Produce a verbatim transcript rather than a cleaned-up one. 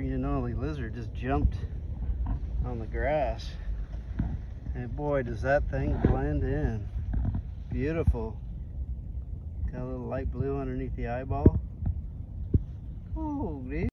Green Anole Lizard just jumped on the grass. And boy, does that thing blend in. Beautiful. Got a little light blue underneath the eyeball. Holy.